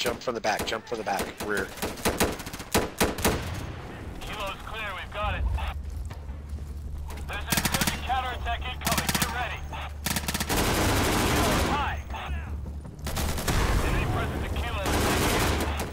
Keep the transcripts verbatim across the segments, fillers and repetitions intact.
Jump from the back, jump from the back, rear. Kilo's clear, we've got it. There's an insurgent counterattack incoming, get ready. Kilo's high. Enemy presence at Kilo is taking it.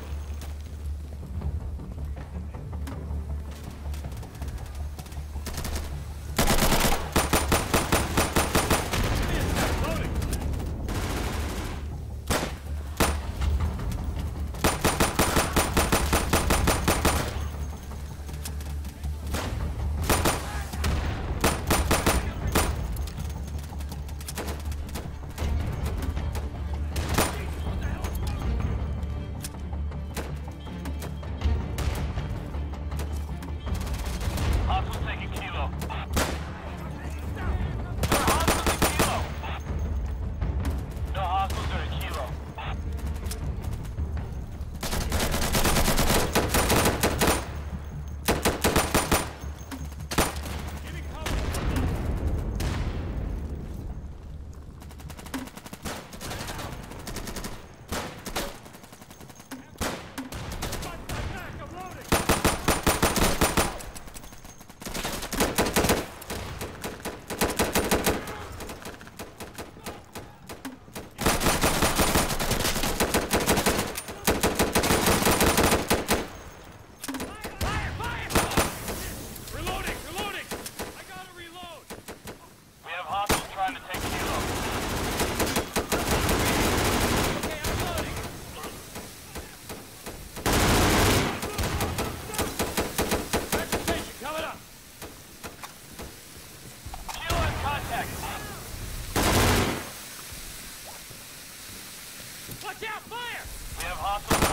Hostiles taking Kilo. There are hostiles at Kilo. No hostiles are at Kilo. We have hostiles trying to take Kilo. Okay, I'm loading. Vegetation coming up. Kilo in contact. Watch out, fire! We have hostiles